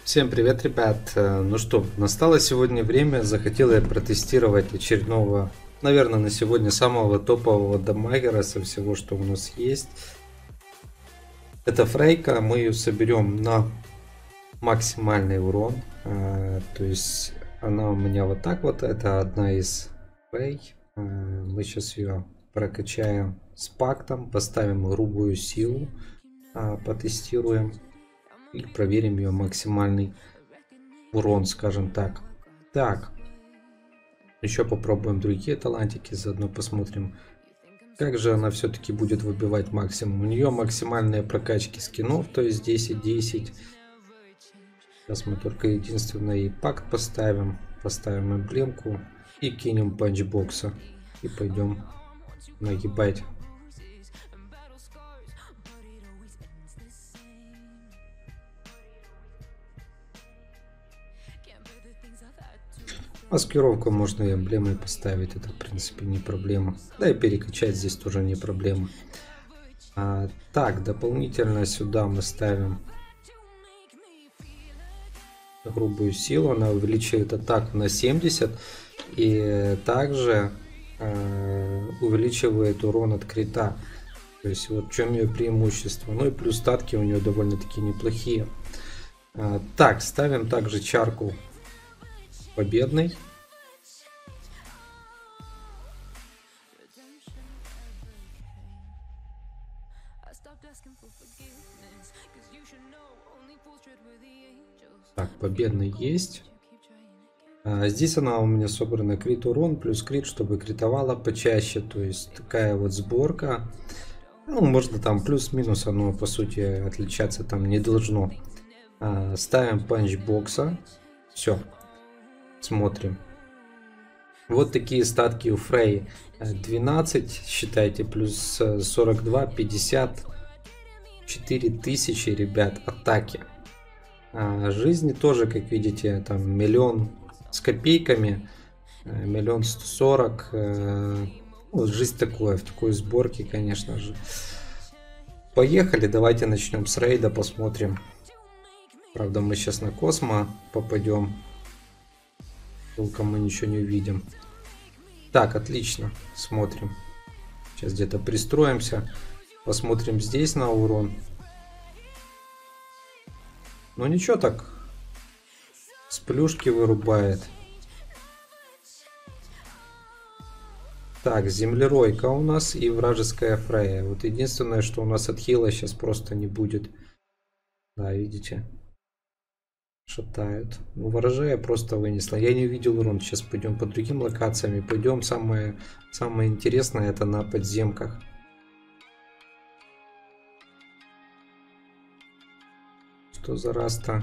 Всем привет, ребят! Ну что, настало сегодня время, захотел я протестировать очередного, наверное, на сегодня самого топового дамагера со всего, что у нас есть. Это Фрейка, мы ее соберем на максимальный урон, то есть она у меня вот так вот, это одна из Фрей. Мы сейчас ее прокачаем с пактом, поставим грубую силу, потестируем. И проверим ее максимальный урон, скажем так. Так, еще попробуем другие талантики, заодно посмотрим, как же она все-таки будет выбивать максимум. У нее максимальные прокачки скинов, то есть 10-10. Сейчас мы только единственное и пакт поставим, поставим эмблемку и кинем панчбокса. И пойдем нагибать. Маскировку можно и эмблемой поставить, это в принципе не проблема. Да и перекачать здесь тоже не проблема. Так, дополнительно сюда мы ставим грубую силу, она увеличивает атаку на 70 и также увеличивает урон от крита. То есть вот в чем ее преимущество. Ну и плюс статки у нее довольно-таки неплохие. Так, ставим также чарку победный. Так, победный есть. Здесь она у меня собрана крит урон плюс крит, чтобы критовала почаще. То есть такая вот сборка. Ну, можно там плюс-минус, оно по сути отличаться там не должно. Ставим панчбокса. Все. Смотрим. Вот такие статки у Фрей. 12, считайте, плюс 42, 50, 4000, ребят, атаки. Жизни тоже, как видите, там миллион с копейками, 1 140 000. Ну, жизнь такое, в такой сборке, конечно же. Поехали, давайте начнем с рейда, посмотрим. Правда, мы сейчас на Космо попадем. Толком мы ничего не увидим. Так, отлично. Смотрим. Сейчас где-то пристроимся. Посмотрим здесь на урон. Ну ничего так. С плюшки вырубает. Так, землеройка у нас и вражеская Фрея. Вот единственное, что у нас от хила сейчас просто не будет. Да, видите? Шатают. Ну, ворожея просто вынесла. Я не увидел урон. Сейчас пойдем по другим локациям. Пойдем. Самое интересное это на подземках. Что за раста?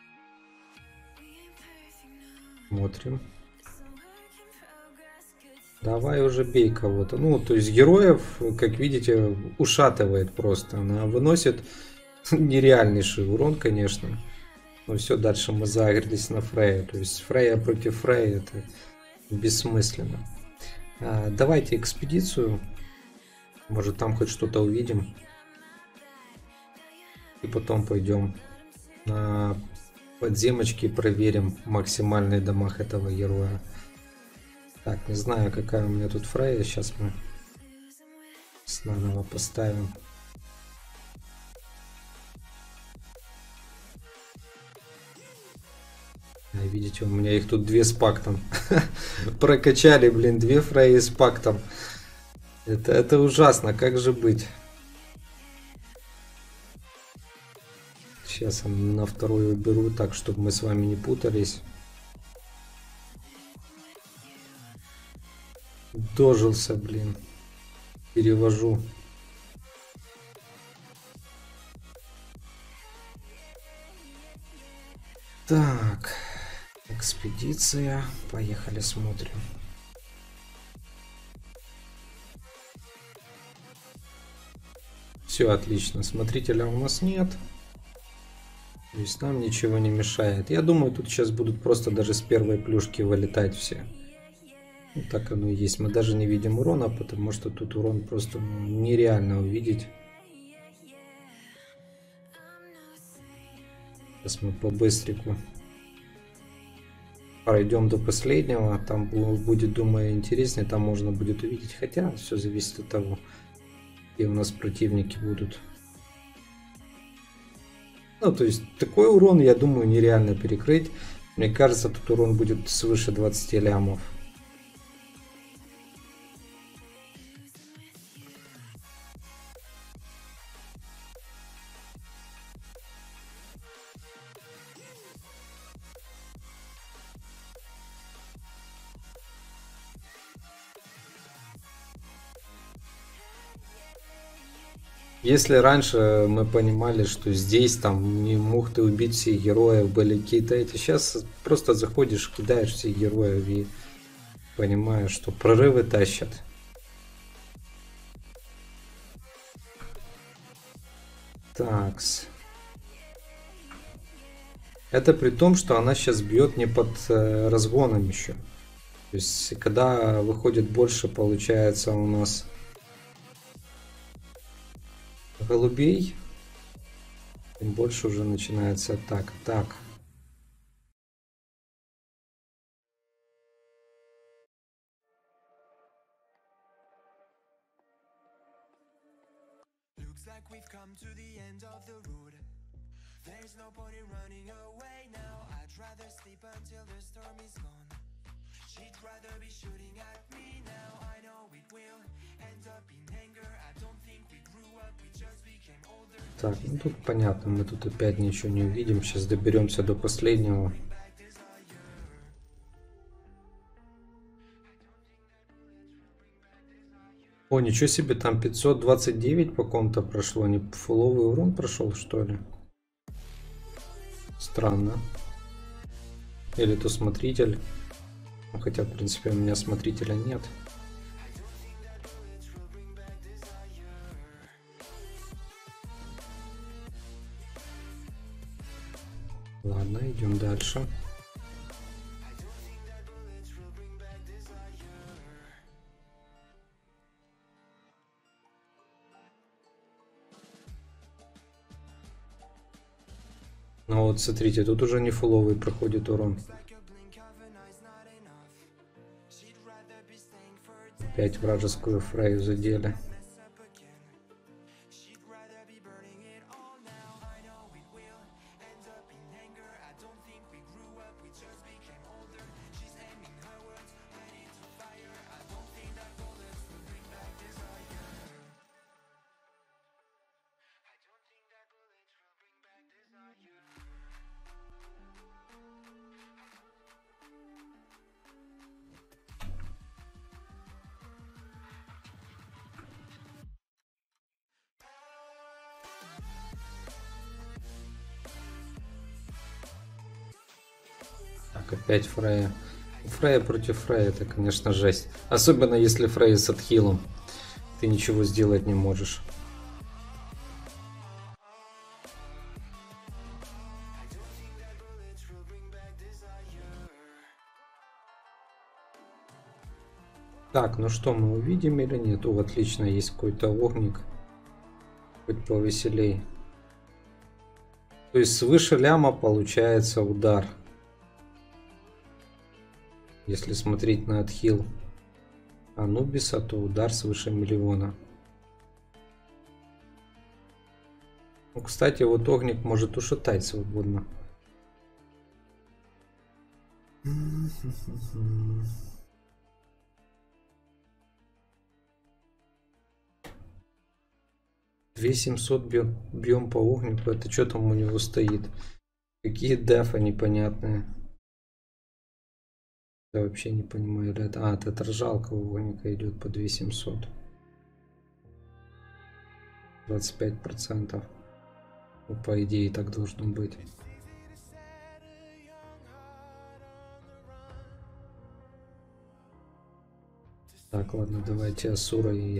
Смотрим. Давай уже бей кого-то. Ну, то есть героев, как видите, ушатывает просто. Она выносит нереальнейший урон, конечно. Но все, дальше мы загрелись на Фрея. То есть Фрея против Фрея это бессмысленно. Давайте экспедицию. Может там хоть что-то увидим. И потом пойдем на подземочки, проверим максимальный дамаг этого героя. Так, не знаю, какая у меня тут Фрея. Сейчас мы снова поставим. Видите, у меня их тут 2 с пактом. Прокачали, блин, 2 Фреи с пактом. Это ужасно, как же быть? Сейчас я на вторую уберу, так, чтобы мы с вами не путались. Дожился, блин. Перевожу. Так. Экспедиция. Поехали, смотрим. Все отлично. Смотрителя у нас нет. То есть нам ничего не мешает. Я думаю, тут сейчас будут просто даже с первой плюшки вылетать все. Ну, так оно и есть. Мы даже не видим урона, потому что тут урон просто нереально увидеть. Сейчас мы по быстрику пройдем до последнего. Там будет, думаю, интереснее. Там можно будет увидеть. Хотя все зависит от того, где у нас противники будут. Ну, то есть такой урон, я думаю, нереально перекрыть. Мне кажется, тут урон будет свыше 20 лямов. Если раньше мы понимали, что здесь там не мог ты убить всех героев, были какие-то эти, сейчас просто заходишь, кидаешь всех героев и понимаешь, что прорывы тащат. Такс. Это при том, что она сейчас бьет не под разгоном еще. То есть, когда выходит больше, получается у нас голубей, тем больше уже начинается атака. Так. Так, ну тут понятно, мы тут опять ничего не увидим. Сейчас доберемся до последнего. О, ничего себе, там 529 по ком-то прошло. Не фуловый урон прошел, что ли? Странно. Или то смотритель. Ну, хотя, в принципе, у меня смотрителя нет. Ладно, идем дальше. Ну вот, смотрите, тут уже не фуловый проходит урон. Опять вражескую Фрейю задели. Так, опять Фрейя. Фрейя против Фрейя, это, конечно, жесть. Особенно если Фрейя с отхилом. Ты ничего сделать не можешь. Так, ну что, мы увидим или нет? О, отлично, есть какой-то огник. Хоть повеселей. То есть свыше ляма получается удар. Если смотреть на отхил Анубиса, то удар свыше 1 миллиона. Ну, кстати, вот огник может ушатать свободно. Две 700 бьем по огнику. Это что там у него стоит? Какие дефы непонятные. Я вообще не понимаю. А, это ржалка у огника идет по 2700. 25%. Ну, по идее так должно быть. Так, ладно, давайте Асура и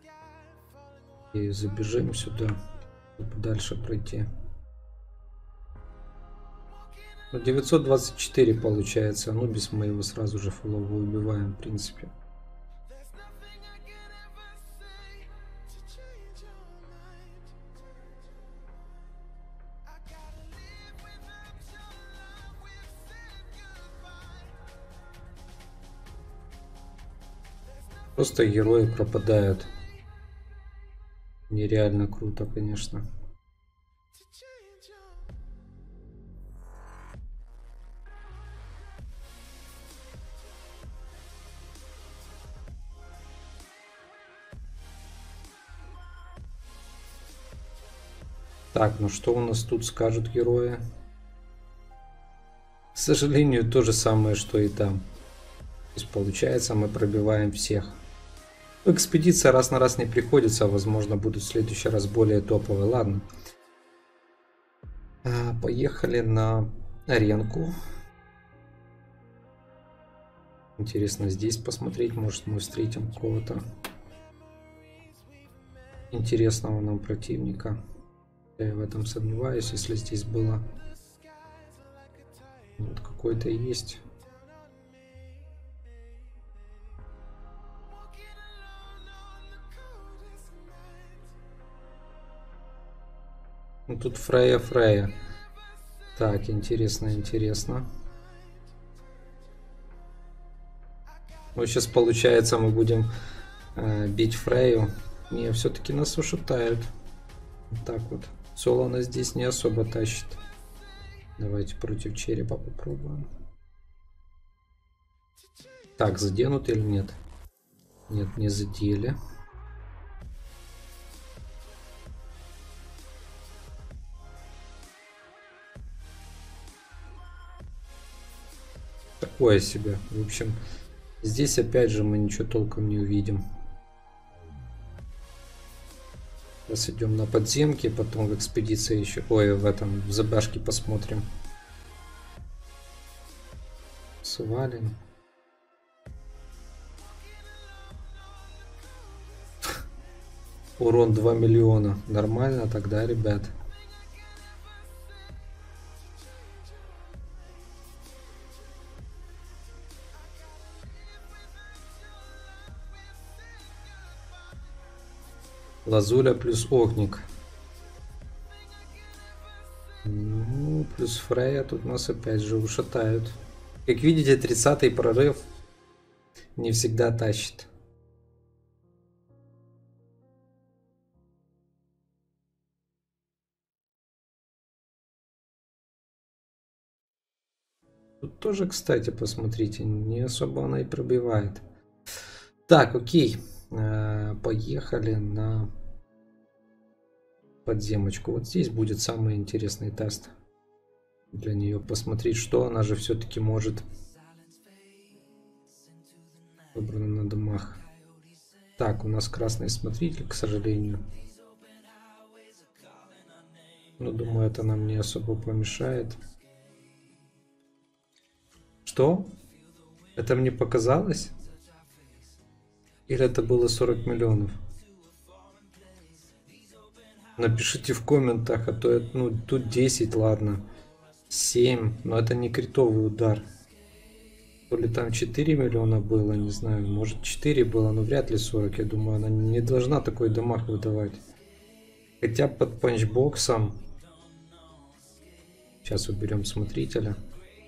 забежим сюда, чтобы дальше пройти. 924 получается. Анубис, мы его сразу же фулово убиваем, в принципе. Просто герои пропадают. Нереально круто, конечно. Так, ну что у нас тут скажут герои? К сожалению, то же самое, что и там. То есть получается, мы пробиваем всех. Ну, экспедиция раз на раз не приходится, возможно, будут в следующий раз более топовые. Ладно. Поехали на аренку. Интересно здесь посмотреть, может мы встретим кого-то интересного нам противника. Я в этом сомневаюсь, если здесь было вот какой-то есть. Ну тут Фрея. Так, интересно, интересно. Ну сейчас получается мы будем бить Фрею. Не, все-таки нас ушатают. Вот так вот. Соло нас здесь не особо тащит. Давайте против черепа попробуем. Так, заденут или нет? Нет, не задели. Такое себе. В общем, здесь опять же мы ничего толком не увидим. Сейчас идем на подземки, потом в экспедиции еще... Ой, в этом, в забашке посмотрим. Свалим. Урон 2 миллиона. Нормально тогда, ребят. Лазуля плюс Огник. Ну, плюс Фрея тут нас опять же ушатают. Как видите, 30-й прорыв не всегда тащит. Тут тоже, кстати, посмотрите, не особо она и пробивает. Так, окей. Поехали на подземочку. Вот здесь будет самый интересный тест для нее. Посмотреть, что она же все-таки может. Собрано на домах. Так, у нас красный смотритель, к сожалению. Но думаю, это нам не особо помешает. Что? Это мне показалось? Или это было 40 миллионов? Напишите в комментах, а то это, ну, тут 10, ладно. 7, но это не критовый удар. То ли там 4 миллиона было, не знаю. Может 4 было, но вряд ли 40. Я думаю, она не должна такой дамаг выдавать. Хотя под панчбоксом. Сейчас уберем смотрителя.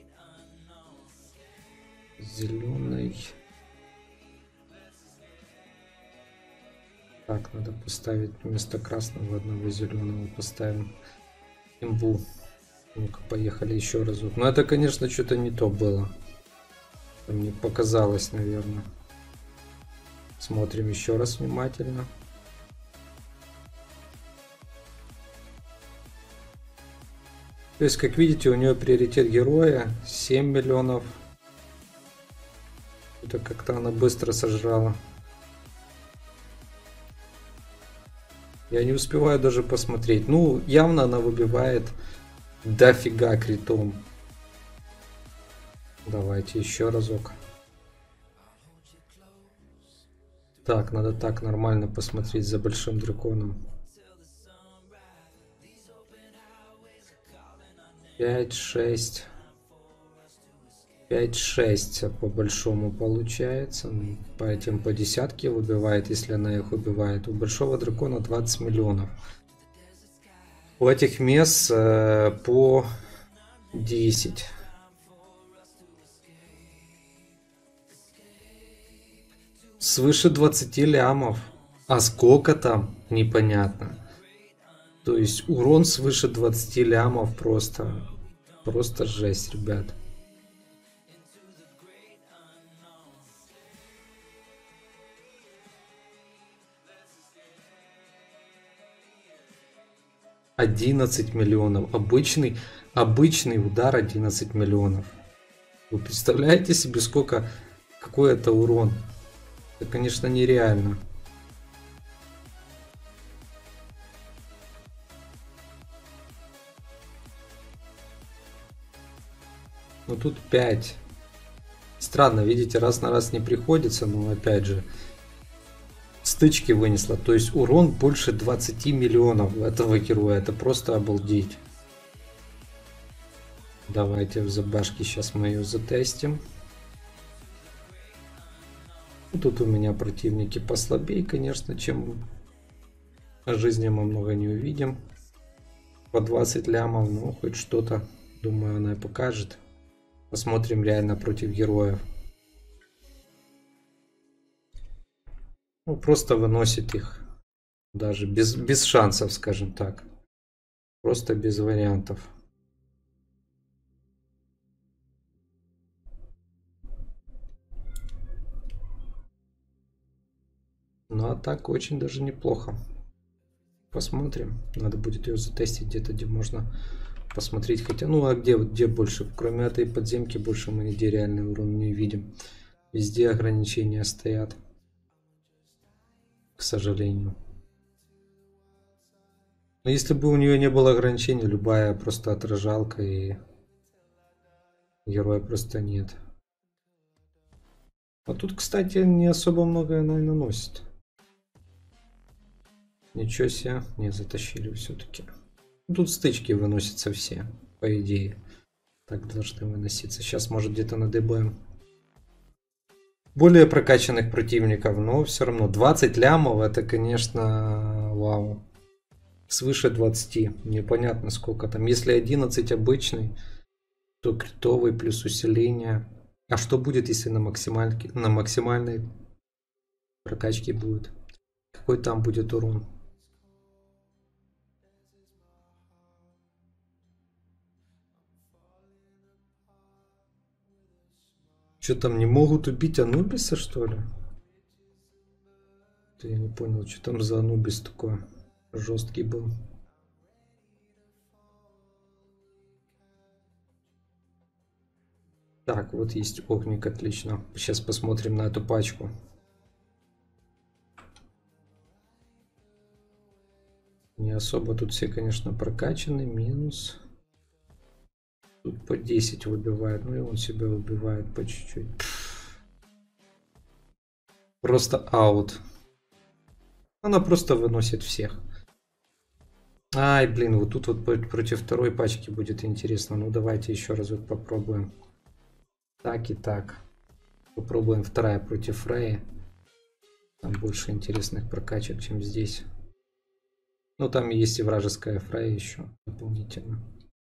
Зеленый. Так, надо поставить вместо красного одного зеленого. Поставим имбу. Ну-ка, поехали еще разок. Но это, конечно, что-то не то было. Мне показалось, наверное. Смотрим еще раз внимательно. То есть, как видите, у нее приоритет героя 7 миллионов. Это как-то она быстро сожрала. Я не успеваю даже посмотреть. Ну, явно она выбивает дофига критом. Давайте еще разок. Так, надо так нормально посмотреть за большим драконом. 5-6. 5-6 по большому получается. По этим по десятке выбивает, если она их убивает. У большого дракона 20 миллионов. У этих мест по 10. Свыше 20 лямов. А сколько там? Непонятно. То есть урон свыше 20 лямов просто. Просто жесть, ребят. $11 миллионов. Обычный удар 11 миллионов. Вы представляете себе, какой это урон? Это, конечно, нереально. Но тут 5. Странно, видите, раз на раз не приходится, но опять же, стычки вынесла. То есть урон больше 20 миллионов у этого героя. Это просто обалдеть. Давайте в забашке сейчас мы ее затестим. Тут у меня противники послабее, конечно, чем о жизни мы много не увидим. По 20 лямов, ну хоть что-то, думаю, она и покажет. Посмотрим реально против героев. Ну, просто выносит их. Даже без шансов, скажем так. Просто без вариантов. Ну, а так очень даже неплохо. Посмотрим. Надо будет ее затестить где-то, где можно посмотреть. Хотя, ну, а где больше? Кроме этой подземки больше мы нигде реальный урон не видим. Везде ограничения стоят. К сожалению. Но если бы у нее не было ограничений, любая просто отражалка и героя просто нет. А тут, кстати, не особо много она и наносит. Ничего себе, не затащили все-таки. Тут стычки выносятся все, по идее. Так должны выноситься. Сейчас, может, где-то на ДБ более прокачанных противников, но все равно 20 лямов, это, конечно, вау. Свыше 20, непонятно сколько там. Если 11 обычный, то критовый плюс усиление. А что будет, если на максимальной прокачке будет? Какой там будет урон? Что там, не могут убить Анубиса, что ли? Я не понял, что там за Анубис такой жесткий был. Так, вот есть огник, отлично. Сейчас посмотрим на эту пачку. Не особо тут все, конечно, прокачаны. Минус. Тут по 10 выбивает. Ну и он себя выбивает по чуть-чуть. Просто аут. Она просто выносит всех. Ай, блин, вот тут вот против второй пачки будет интересно. Ну давайте еще разок попробуем. Так и так. Попробуем вторая против Фреи. Там больше интересных прокачек, чем здесь. Ну там есть и вражеская Фрея еще дополнительно.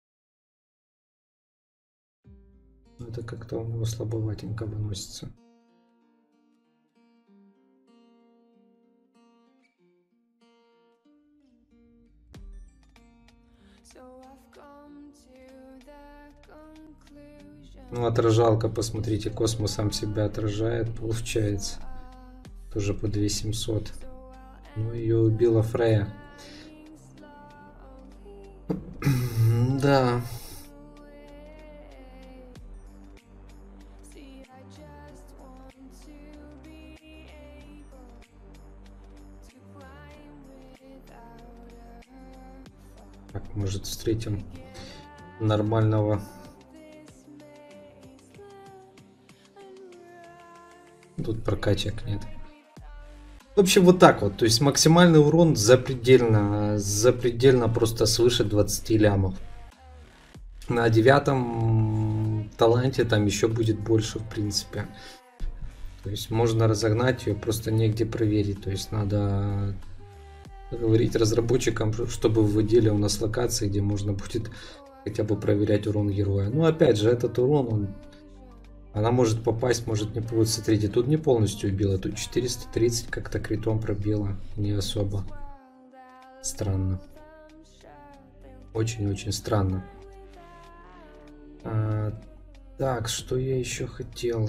Но это как-то у него слабоватенько выносится. Ну, отражалка, посмотрите, космос сам себя отражает, получается. Тоже по 2700. Ну, ее убила Фрея. Да. Так, может, встретим нормального. Тут прокачек нет. В общем, вот так вот. То есть максимальный урон запредельно просто свыше 20 лямов. На 9 таланте там еще будет больше, в принципе. То есть можно разогнать ее, просто негде проверить. То есть надо говорить разработчикам, чтобы вводили у нас локации, где можно будет хотя бы проверять урон героя. Но опять же, этот урон, он Она может попасть, может не будет. Смотрите, тут не полностью убила, тут 430 как-то критом пробила. Не особо. Странно. Очень-очень странно. Так, что я еще хотел?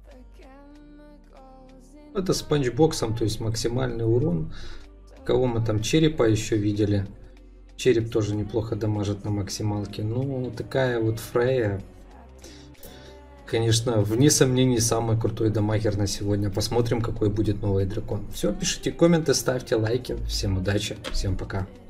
Это с панчбоксом, то есть максимальный урон. Кого мы там, черепа еще видели? Череп тоже неплохо дамажит на максималке. Ну, такая вот Фрея. Конечно, вне сомнений, самый крутой дамагер на сегодня. Посмотрим, какой будет новый дракон. Все, пишите комменты, ставьте лайки. Всем удачи, всем пока.